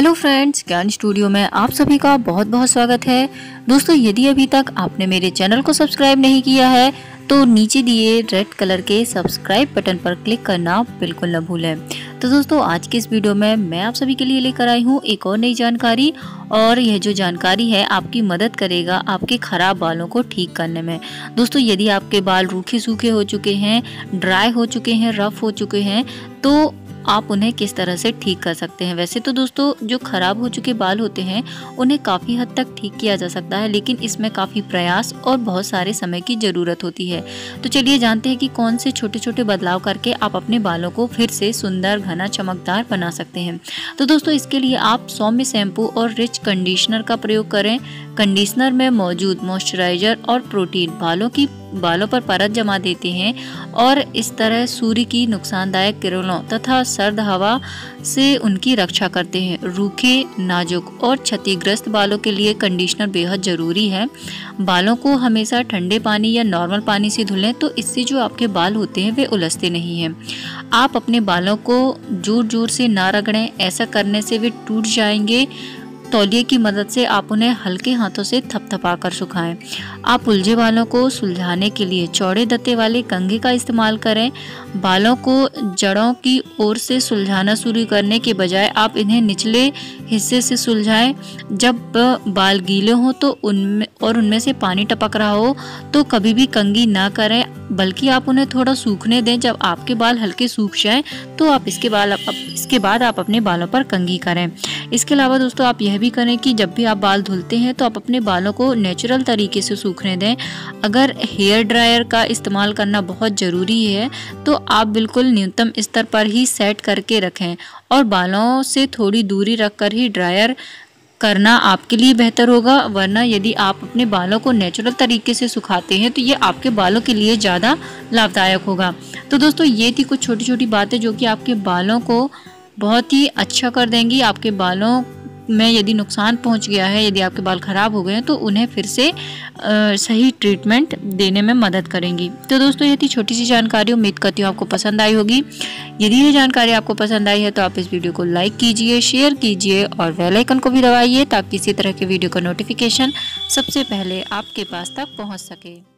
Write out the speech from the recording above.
Hello friends, ज्ञान studio में आप सभी का बहुत बहुत स्वागत है। दोस्तों, यदि अभी तक आपने मेरे चैनल को सब्सक्राइब नहीं किया है तो नीचे दिए रेड कलर के सब्सक्राइब बटन पर क्लिक करना बिल्कुल न भूलें। तो दोस्तों, आज के इस वीडियो में मैं आप सभी के लिए लेकर आई हूँ एक और नई जानकारी, और यह जो जानकारी है आपकी मदद करेगा आपके खराब बालों को ठीक करने में। दोस्तों, यदि आपके बाल रूखे सूखे हो चुके हैं, ड्राई हो चुके हैं, रफ हो चुके हैं, तो आप उन्हें किस तरह से ठीक कर सकते हैं। वैसे तो दोस्तों, जो खराब हो चुके बाल होते हैं उन्हें काफ़ी हद तक ठीक किया जा सकता है, लेकिन इसमें काफ़ी प्रयास और बहुत सारे समय की ज़रूरत होती है। तो चलिए जानते हैं कि कौन से छोटे छोटे बदलाव करके आप अपने बालों को फिर से सुंदर, घना, चमकदार बना सकते हैं। तो दोस्तों, इसके लिए आप सौम्य शैम्पू और रिच कंडीशनर का प्रयोग करें। कंडीशनर में मौजूद मॉइस्चराइजर और प्रोटीन बालों पर परत जमा देते हैं और इस तरह सूर्य की नुकसानदायक किरणों तथा सर्द हवा से उनकी रक्षा करते हैं। रूखे, नाजुक और क्षतिग्रस्त बालों के लिए कंडीशनर बेहद ज़रूरी है। बालों को हमेशा ठंडे पानी या नॉर्मल पानी से धुलें, तो इससे जो आपके बाल होते हैं वे उलझते नहीं हैं। आप अपने बालों को जोर जोर से ना रगड़ें, ऐसा करने से वे टूट जाएंगे। तौलिए की मदद से आप उन्हें हल्के हाथों से थपथपा कर सुखाएं। आप उलझे बालों को सुलझाने के लिए चौड़े दत्ते वाले कंघी का इस्तेमाल करें। बालों को जड़ों की ओर से सुलझाना शुरू करने के बजाय आप इन्हें निचले हिस्से से सुलझाएं। जब बाल गीले हों तो उनमें से पानी टपक रहा हो तो कभी भी कंघी ना करें, बल्कि आप उन्हें थोड़ा सूखने दें। जब आपके बाल हल्के सूख जाएं तो आप इसके बाद आप अपने बालों पर कंघी करें। इसके अलावा दोस्तों, आप यह भी करें कि जब भी आप बाल धुलते हैं तो आप अपने बालों को नेचुरल तरीके से सूखने दें। अगर हेयर ड्रायर का इस्तेमाल करना बहुत ज़रूरी है तो आप बिल्कुल न्यूनतम स्तर पर ही सेट करके रखें और बालों से थोड़ी दूरी रखकर ही ड्रायर करना आपके लिए बेहतर होगा। वरना यदि आप अपने बालों को नेचुरल तरीके से सुखाते हैं तो ये आपके बालों के लिए ज़्यादा लाभदायक होगा। तो दोस्तों, ये थी कुछ छोटी छोटी बातें जो कि आपके बालों को बहुत ही अच्छा कर देंगी। आपके बालों में यदि नुकसान पहुंच गया है, यदि आपके बाल खराब हो गए हैं, तो उन्हें फिर से सही ट्रीटमेंट देने में मदद करेंगी। तो दोस्तों, ये थी छोटी सी जानकारी। उम्मीद करती हूँ आपको पसंद आई होगी। यदि ये जानकारी आपको पसंद आई है तो आप इस वीडियो को लाइक कीजिए, शेयर कीजिए और बेल आइकन को भी दबाइए ताकि इसी तरह के वीडियो का नोटिफिकेशन सबसे पहले आपके पास तक पहुँच सके।